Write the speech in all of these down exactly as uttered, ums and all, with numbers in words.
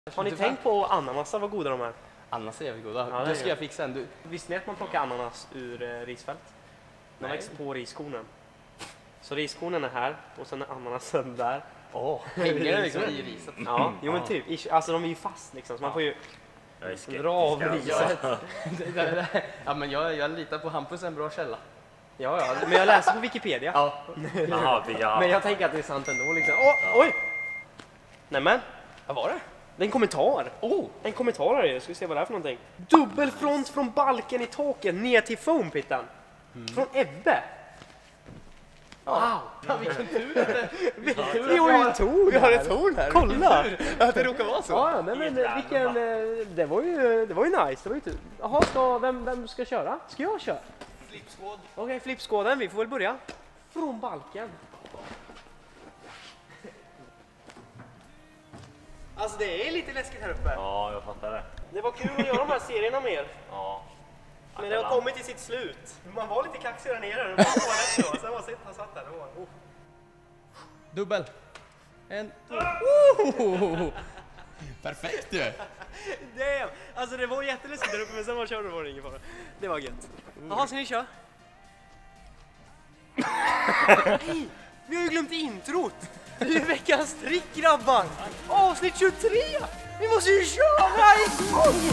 Har ni tänkt på ananasar, vad goda de är? Ananas är jävligt goda. Ja, det ska jag fixa en. Du... Visste ni att man plockar ananas ur eh, risfält? De Nej. växer på riskornen. Så riskornen är här och sen är ananasen där. Åh, oh, hänger den liksom i riset? Ja, jo men typ. Alltså de är ju fast liksom, så man får ju dra av riset. Ja, men jag, jag litar på Hampus, en bra källa. Ja, ja, men jag läser på Wikipedia. Ja. Jaha, ja. Men jag tänker att det är sant ändå liksom. Åh, oj! Nämen, Vad var det? det är en kommentar. Oh, en kommentar här. Ska vi se vad det är för någonting. Dubbelfront från balken i taket ner till foampitten. Mm. Från Ebbe. Wow! Ja, vilken tur! Vilken tur Vi har ju ett torn. Vi har ett torn här. Kolla! Att det råkar vara så. Ja, nej, men vilken, eh, det var ju det var ju nice. Det var ju tur. Jaha, ska, vem, vem ska köra? Ska jag köra? Flipskåd. Okej, okay, flipskåden. Vi får väl börja. Från balken. Alltså det är lite läskigt här uppe. Ja, jag fattar det. Det var kul att göra de här serierna med er. Ja. Men det har kommit till sitt slut. Man var lite kaxig där nere. Det var det då. Sen var sitt han satt där. Det var, oh. Dubbel. En. Oh. Perfekt du. Damn. Alltså det var jätteläskigt där uppe, men sen var körde var det ingen fara. Det var gött. Jaha, ska ni köra? Nej, vi har ju glömt introt. Det är veckans trick, grabbar. Avsnitt tjugotre. Vi måste ju köra igång.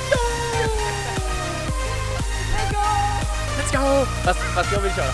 Let's go! Fast, fast jag vill köra.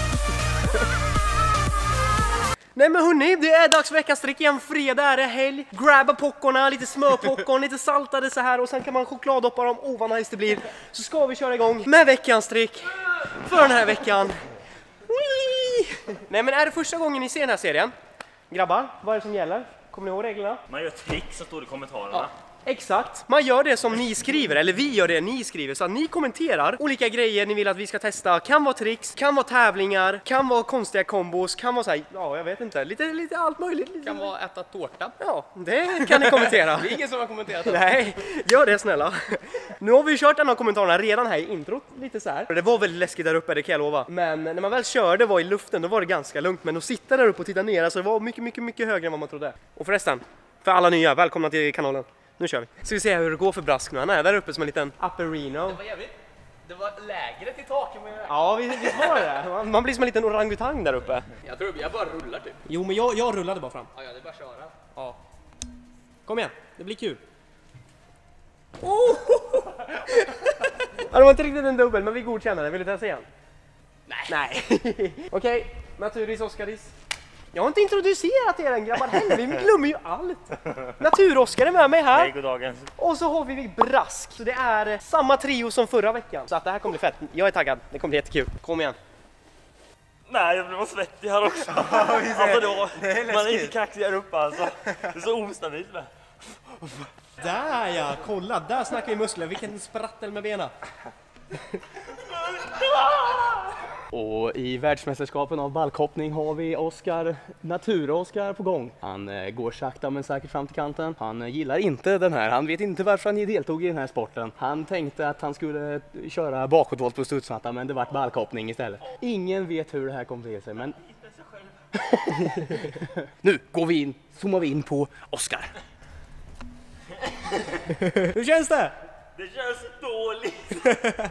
Nej men hörni, det är dags för veckans trick igen. Fredag är det helg. Grabba popcorna, lite smörpopcorn, lite saltade så här. Och sen kan man chokladdoppa dem. Oh vad nice det blir. Så ska vi köra igång med veckans trick för den här veckan. Whee! Nej men är det första gången ni ser den här serien? Grabbar, vad är det som gäller? Kommer ni ihåg reglerna? Man gör trick så står det i kommentarerna. Ja. Exakt. Man gör det som ni skriver, eller vi gör det ni skriver. Så att ni kommenterar olika grejer ni vill att vi ska testa. Kan vara tricks, kan vara tävlingar, kan vara konstiga kombos, kan vara så här, ja jag vet inte, lite, lite allt möjligt. Lite. Kan vara äta tårta. Ja, det kan ni kommentera. Det är ingen som har kommenterat det. Nej, gör det snälla. Nu har vi kört en av kommentarerna redan här i introt, lite så här. Det var väldigt läskigt där uppe, det kan jag lova. Men när man väl körde var i luften, då var det ganska lugnt. Men att sitta där uppe och titta ner, alltså det var mycket, mycket, mycket högre än vad man trodde. Och förresten, för alla nya, välkomna till kanalen. Nu kör vi. Så vi ser hur det går för Brask nu. Han är där uppe som en liten Aperino. Det var jävligt. Det var lägre till taket med. Ja, vi, vi var det. Man, man blir som en liten orangutang där uppe. Jag tror jag bara rullar typ. Jo, men jag, jag rullade bara fram. Ja, ja, det är bara att köra. Ja. Kom igen, det blir kul. Oh! Ja, det var inte riktigt en dubbel, men vi godkänner det. Vill du testa igen? Nej. Nej. Okej, okay. Naturis, Oskaris. Jag har inte introducerat er än, grabbar heller. Vi glömmer ju allt. Natur-Oskar är med mig här. Nej, god dagen. Och så har vi Brask. Så det är samma trio som förra veckan. Så att det här kommer bli fett. Jag är taggad. Det kommer bli jättekul. Kom igen. Nej, jag blir svettig här också. Alltså då, är man är inte kaxig här uppe alltså. Det är så ostabilt med. Där ja, kolla. Där snackar vi muskler. Vilken sprattel med benen. Och i världsmästerskapen av ballkoppning har vi Oskar, Natur-Oskar på gång. Han eh, går sakta men säkert fram till kanten. Han eh, gillar inte den här. Han vet inte varför han deltog i den här sporten. Han tänkte att han skulle eh, köra bakåtvolt på studsmatta, men det vart ballkoppning istället. Ingen vet hur det här kommer till sig, men... Nu går vi in, zoomar vi in på Oskar. Hur känns det? Det känns dåligt.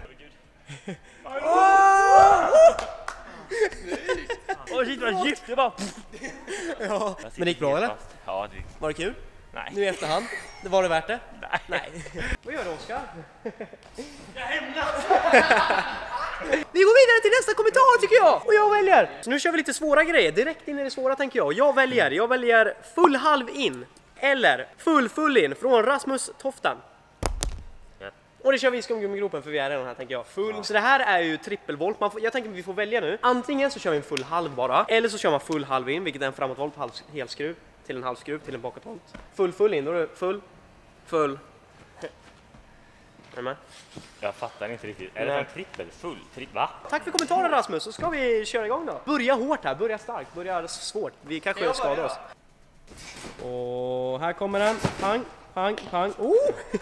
Åh shit vad djupt det var. Ja. Men det gick bra eller? Ja, det gick. Var det kul? Nej. Nu i efterhand. Det var det värt det? Nej. Nej. Vad gör du Oskar? Jag hämnas. Vi går vidare till nästa kommentar tycker jag. Och jag väljer. Så nu kör vi lite svåra grejer. Direkt in i det svåra tänker jag. Jag väljer. Jag väljer full halv in. Eller full full in från Rasmus Toftan. Och det kör vi i skumgummigropen för vi är redan här tänker jag. Full. Ja. Så det här är ju trippelvolt. Man får, jag tänker att vi får välja nu. Antingen så kör vi en full halv bara. Eller så kör man full halv in, vilket är en framåtvolt på halv, helskruv. Till en halvskruv, till en bakåtvolt. Full full in, då är det full. Full. Är du med? Jag fattar inte riktigt. Är det en trippel? Full? Tripp, va? Tack för kommentaren Rasmus, så ska vi köra igång då. Börja hårt här, börja starkt, börja svårt. Vi kanske skadar oss. Och här kommer den. Pang, pang, pang. Oh!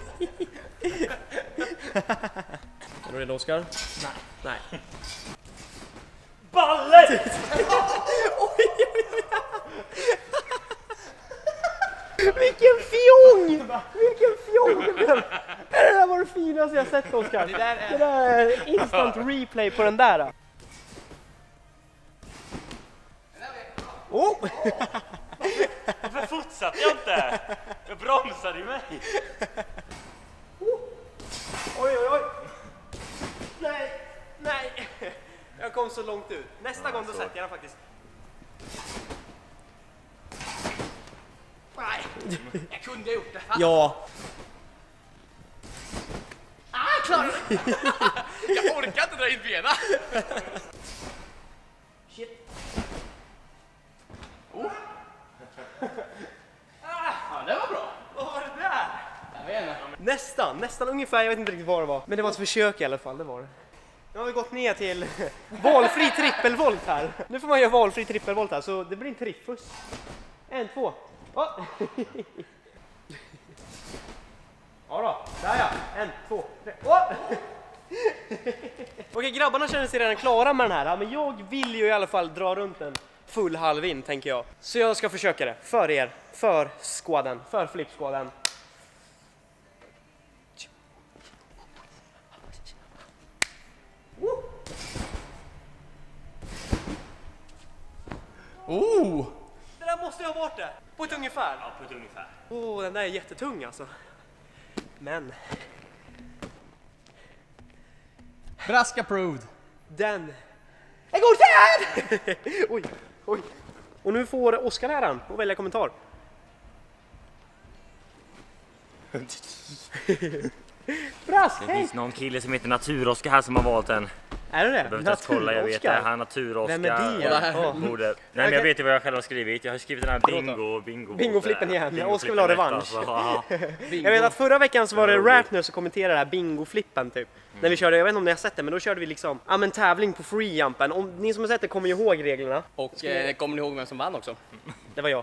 Är du redo Oskar? Nej. Nej. Ballet! Oj, oj, oj. Vilken fjong! Vilken fjong! Det där var det finaste jag sett, Oskar. Det där är, det där är instant replay på den där. Oh! Varför fortsatte jag inte? Jag bromsade ju mig. Oj, oj, oj. Nej, nej. Jag kom så långt ut. Nästa gång då sätter jag den faktiskt. Nej, jag kunde ha gjort det. Ja. Ah, klar. Jag orkar inte dra in benen. Shit. Oh. Ja, det var bra. Vad var det där? Jag vet inte. Nästan, nästan ungefär. Jag vet inte riktigt vad det var. Men det var ett försök i alla fall, det var det. Nu har vi gått ner till valfri trippelvolt här. Nu får man göra valfri trippelvolt här, så det blir en trippus. En, två. Oh. Ja då, där ja. En, två, tre. Oh. Okej, grabbarna känner sig redan klara med den här. Men jag vill ju i alla fall dra runt en full halv in, tänker jag. Så jag ska försöka det. För er. För skåden. För flippskåden. Oh! Det där måste jag ha varit det. På ett ungefär. Ja, på ett ungefär. Åh, oh, den där är jättetung alltså. Men Brask approved. den är godkänd! Oj, oj. Och nu får Oskar äran och välja kommentar. Brask, Det hej! finns någon kille som heter Natur-Oskar här som har valt den. Är det det? Jag behöver inte ens kolla, jag vet det. Han Natur-Oskar. Vem är det? Ja, borde... Nej, men jag vet ju vad jag själv har skrivit. Jag har skrivit den här bingo, bingo. Bingoflippen igen. Oskar vill ha revansch. Ja. Jag vet att förra veckan så var det Rapner som kommenterade det här bingoflippen typ. Mm. När vi körde, jag vet inte om ni har sett det, men då körde vi liksom ja, men tävling på freejumpen. Om ni som har sett det kommer ju ihåg reglerna. Och eh, kommer ni ihåg vem som vann också? Det var jag.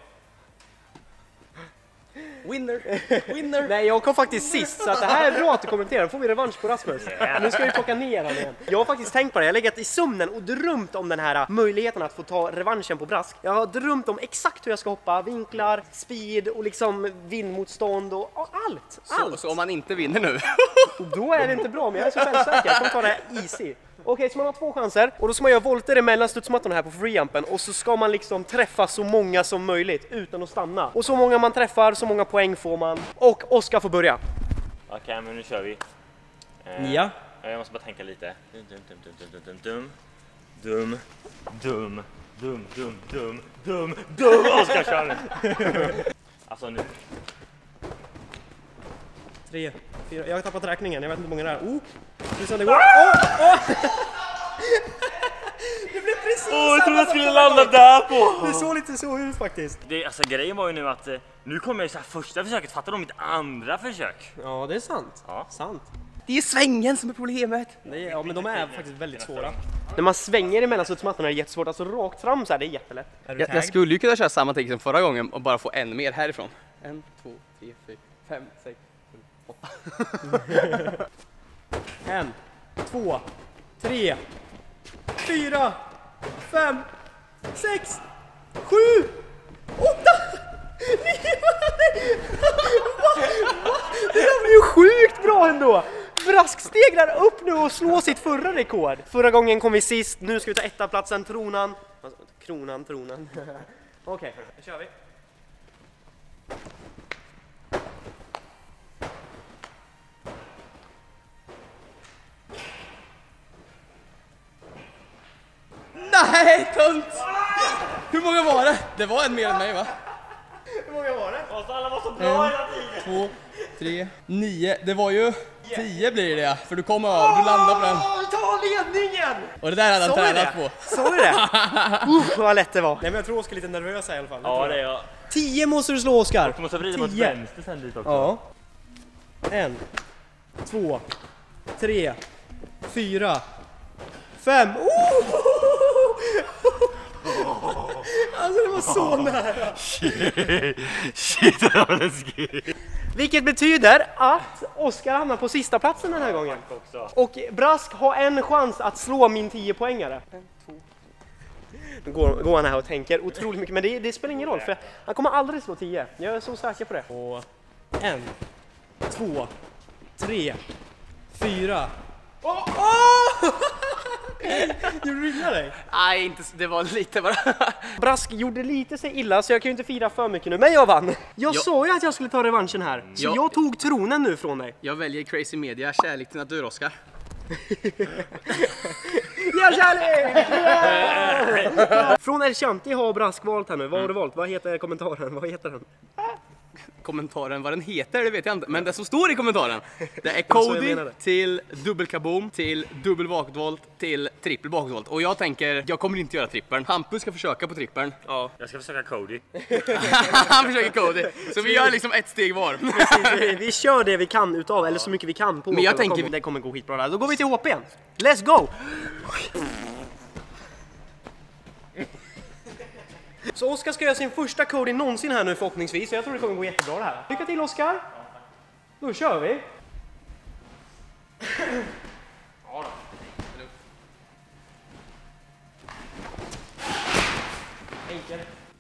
Winner! Winner! Nej, jag kom faktiskt sist, så att det här är bra att du kommenterar. Då får vi revansch på Rasmus. Yeah. Nu ska vi plocka ner honom igen. Jag har faktiskt tänkt på det. Jag har legat i sömnen och drömt om den här möjligheten att få ta revanschen på Brask. Jag har drömt om exakt hur jag ska hoppa, vinklar, speed och liksom vindmotstånd och, och allt. allt. Så, så om man inte vinner nu? Och då är det inte bra, men jag är så självsäker. Jag kommer ta det här easy. Okej, så man har två chanser och då ska man göra volter emellan studsmattorna här på freejumpen och så ska man liksom träffa så många som möjligt utan att stanna. Och så många man träffar, så många poäng får man. Och Oskar får börja. Okej, okay, men nu kör vi. Eh, Ja. Jag måste bara tänka lite. Dum, dum, dum, dum, dum, dum, dum, dum, dum, dum, dum, dum, dum, Oskar kör nu. Alltså nu. Tre, fyra. Jag har tappat räkningen, jag vet inte hur många det är. Oh! Det är det går. Oh! Oh! Det blev precis Åh, jag trodde jag skulle samma landa gång. där på. Det såg lite så ut faktiskt. Det, alltså grejen var ju nu att eh, nu kommer jag så här första försöket, fattar de mitt andra försök? Ja, det är sant. Ja. Sant. Det är svängen som är problemet. Det är, ja, men de är faktiskt väldigt svåra. När man svänger emellan studsmattorna är det jättesvårt. Alltså rakt fram så här, det är jättelätt. Är Jag, jag skulle ju kunna köra samma trick som förra gången och bara få en mer härifrån. En, två, tre, fyra, fem, sex, sju, åtta. En, två, tre, fyra, fem, sex, sju, åtta, nio. Det där blir ju sjukt bra ändå. Brask stegrar upp nu och slår sitt förra rekord. Förra gången kom vi sist, nu ska vi ta etta platsen, tronan. Alltså, kronan, tronan. Okej, okay, då kör vi. Nej, tunt! Hur många var det? Det var en mer än mig, va? Hur många var det? Alltså, alla var så bra hela tiden. Två, tre, nio. Det var ju tio blir det, för du kommer över, du landar på den. Åh, ta ledningen! Och det där hade han Sa du tränat det? på. Sa du det? Uh, vad lätt det var. Nej, men jag tror Oskar är lite nervös här i alla fall. Ja, det är jag. Tio måste du slå, Oskar. Du måste vrida mot Tio. vänster sen dit också. Ja. En, två, tre, fyra, fem. Oh! Alltså det var så nära. Shit, det var läskigt. Vilket betyder att Oskar hamnar på sista platsen den här gången. Och Brask har en chans att slå min tio poängare. En, två. Nu går, går han här och tänker otroligt mycket, men det, det spelar ingen roll för han kommer aldrig slå tio. Jag är så säker på det. Och en, två, tre, fyra. Åh! Oh, oh! Du ringlar dig. Nej, inte, det var lite bara. Brask gjorde lite sig illa så jag kan ju inte fira för mycket nu, men jag vann. Jag Ja. sa ju att jag skulle ta revanschen här, så Ja. jag tog tronen nu från dig. Jag väljer Crazy Media, kärlek till natur, Oskar. Ja, kärlek! Yeah! Från El Chanti har Brask valt här nu. Vad har du valt? Vad heter kommentaren? Vad heter den? Kommentaren, vad den heter, det vet jag inte. Men det som står i kommentaren, det är så jag Cody menade. till dubbel kaboom, till dubbel bakvolt, till trippel bakvolt. Och jag tänker, jag kommer inte göra trippeln. Hampus ska försöka på trippeln. Ja. Jag ska försöka Cody. Han försöker Cody. Så vi gör liksom ett steg var. vi, vi kör det vi kan utav, eller så mycket vi kan på. Men jag det tänker- kommer, det kommer gå skitbra där. Då går vi till H P. Let's go! Så Oskar ska göra sin första Cody någonsin här nu förhoppningsvis. Så jag tror det kommer gå jättebra det här. Lycka till Oskar! Då kör vi! Enkel.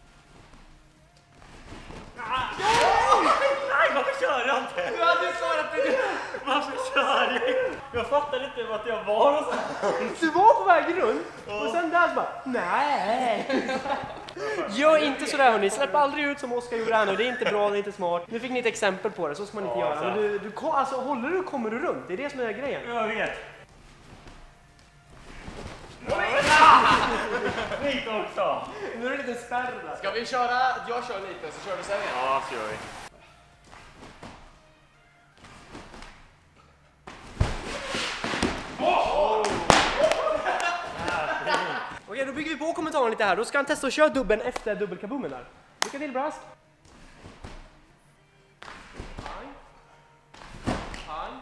Nej, varför kör jag inte? Du hade svarat det! Varför kör jag? Jag fattade inte vart jag var någonstans. Du var på väg runt och sen där så bara nej. Gör inte sådär hörni, släpp aldrig ut som Oskar gjorde här nu. Det är inte bra, det är inte smart. Nu fick ni ett exempel på det, så ska man inte Ja, göra. så. Men du, du, ko- alltså, håller du kommer du runt, det är det som är grejen. Jag vet. Skit också. Nu är det lite spärr där. Ska vi köra, jag kör lite så kör du sen igen. Ja, så gör vi. Okej, då bygger vi på kommentaren lite här. Då ska han testa att köra dubben efter dubbelkaboomen där. Lycka till Brask. Pang. Pang.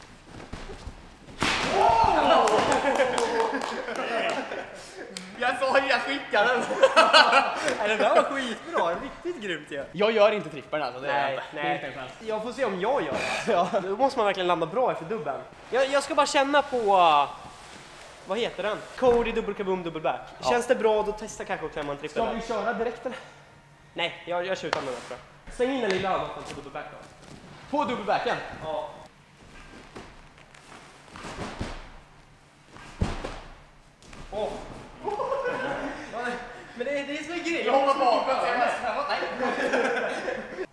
Jag sa ju jag skickar den. Nej, det där var skitbra, riktigt grymt ju. Jag gör inte trippeln alltså, det är jag Nej, inte. Det är nej. inte en chans. Jag får se om jag gör det. Ja. Då måste man verkligen landa bra efter dubben. Jag, jag ska bara känna på... Uh, vad heter den? Cody dubbelkaboom dubbelback. Känns det bra, då testar kanske att klämma en trippel. Ska vi köra direkt eller? Nej, jag, jag kör utan den tror jag. Släng in den lilla ögonen på dubbelback då. På dubbelbacken? Ja. Åh. Men det, det är så en grej. Jag hoppar bakåt, jag nästan framåt. Nej.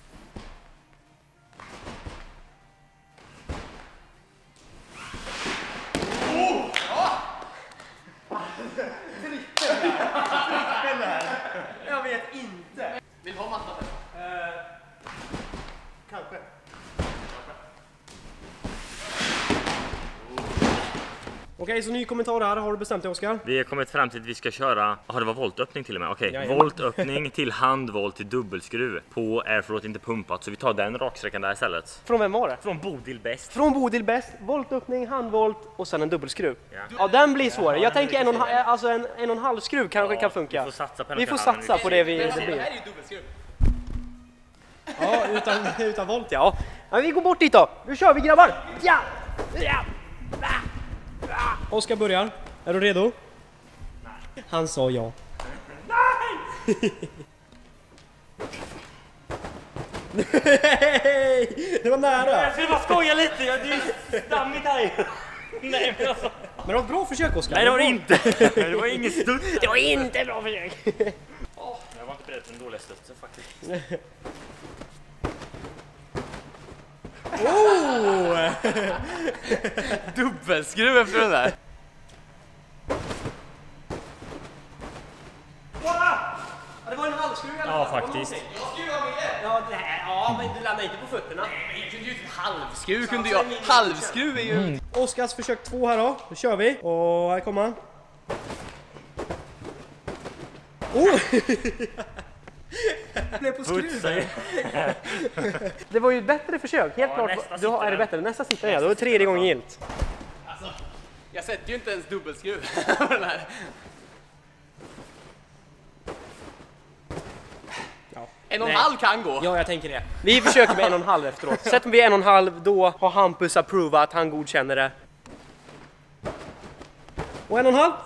Jag vet inte. Vill du ha matta först? Eh, kanske. Okej, så ny kommentar här. Har du bestämt dig, Oskar? Vi har kommit fram till att vi ska köra... Jaha, det var voltöppning till och med. Okej, Jajamän. voltöppning till handvolt till dubbelskruv på airfloat inte pumpat. Så vi tar den raksträckan där istället. Från vem var det? Från Bodil bäst. Från Bodil bäst, voltöppning, handvolt och sen en dubbelskruv. Ja. Ja, den blir svår. Jag tänker en och en, ha- alltså en, en och en halv skruv kanske Ja, kan funka. vi får satsa på en Vi och får en halv, satsa men på vi- det vi, Men det det blir. här är ju dubbelskruv. Ja, utan, utan volt ja. Ja, vi går bort dit då. Nu kör vi grabbar. Ja! Ja! Oskar börjar. Är du redo? Han sa ja. Nej! Det var nära. Jag skulle bara skoja lite, jag är stammigt här. Nej, men alltså. Men det var ett bra försök, Oskar. Nej, det var det inte. Det var ingen studs. Det var inte ett bra försök. Jag var inte beredd för en dålig studs faktiskt. Oh! Dubbelskruv efter den där. Ja, det var en halvskruv i alla Ja, fall. faktiskt. Jag skruvar med. Ja, nej, ja, men du landade inte på fötterna. Men jag kunde ju inte halvskruv kunde jag. Halvskruv är ju... Oskars försök två här då. Då kör vi. Och här kommer han. Oh! Det blev på skruven. Det var ju ett bättre försök, helt Ja, klart. nästa Du har, sitter är det den. bättre? Nästa sitter ja, då är det tredje gången gilt. Alltså, jag sätter ju inte ens dubbelskruv på den här. Ja. En och en Nej. halv kan gå. Ja, jag tänker det. Vi försöker med en och en halv efteråt. Sätter vi en och en halv, då har Hampus approvat att han godkänner det. Och en och en halv.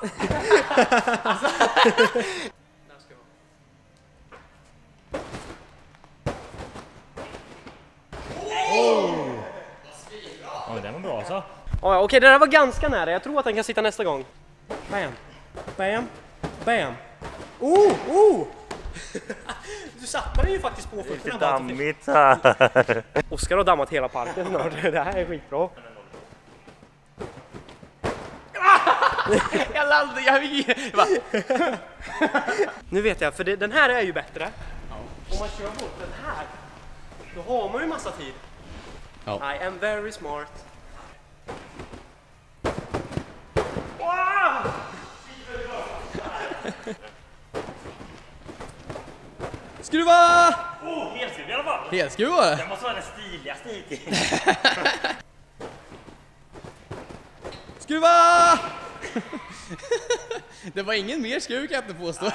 Ja, den var bra alltså. Ja, ja, okej, det där var ganska nära. Jag tror att den kan sitta nästa gång. Bam, bam, bam. Oh, oh! Du satte den ju faktiskt på Lite fötterna. dammigt här. Oskar har dammat hela parken snart. Det här är skitbra. Jag landade, jag vill... Va? Nu vet jag, för det, den här är ju bättre. Om man kör bort den här, då har man ju massa tid. Ja. I am very smart. Wow! Skruva! Oh, helskruv i alla fall. Helskruv var det. Den måste vara den stiligaste hittills. Skruva! Det var ingen mer skruv kan jag inte påstå.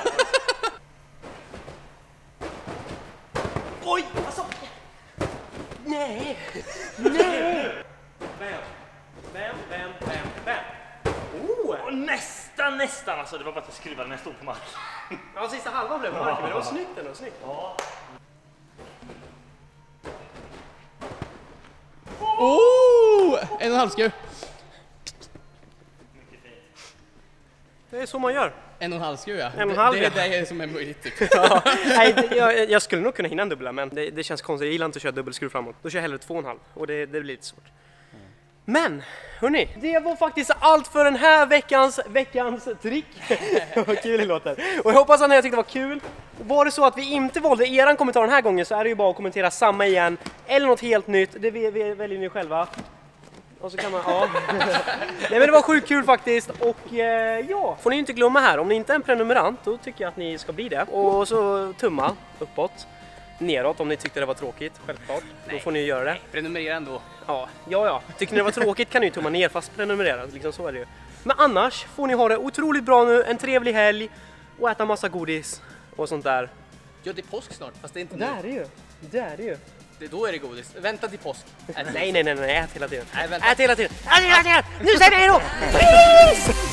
Oj, alltså! Nej! Nej! Bam, bam, bam, bam, bam. Oh! Och nästan, nästan alltså. Det var bara att jag skruvade när jag stod på marken. Ja, sista halvan blev på marken, men det var snyggt ändå, snyggt. Ja. Oh! En och en halv skruv. Det är så man gör. En och en halv skruv, ja. En och en halv, det, det ja. är det som är möjligt typ. Ja, nej, det- jag, jag skulle nog kunna hinna en dubbla, men det, det känns konstigt. Jag gillar inte att köra dubbelskruv framåt. Då kör jag hellre två och en halv och det, det blir lite svårt. Men, hörni, det var faktiskt allt för den här veckans, veckans trick. Vad kul det låter. Och jag hoppas att ni tyckte det var kul. Var det så att vi inte valde eran kommentar den här gången så är det ju bara att kommentera samma igen. Eller något helt nytt, det vi, vi väljer ni själva. Och så kan man, ja. Nej men det var sjukt kul faktiskt. Och eh, ja, får ni inte glömma här, om ni inte är en prenumerant då tycker jag att ni ska bli det. Och så tumma uppåt. Neråt om ni tyckte det var tråkigt, självklart. Då får ni göra det. Prenumerera ändå. Ja, ja, ja. Tycker ni det var tråkigt kan ni ju tumma ner fast prenumerera, liksom så är det ju. Men annars får ni ha det otroligt bra nu, en trevlig helg och äta massa godis och sånt där. Ja, det är påsk snart, fast det är inte Det nu. är det ju, det är det ju. Det, då är det godis. Vänta till påsk. Ät Nej, nej, nej, nej, ät hela tiden. Nej, vänta. Ät hela tiden, ät hela tiden! Nu säger vi hej då! Peace!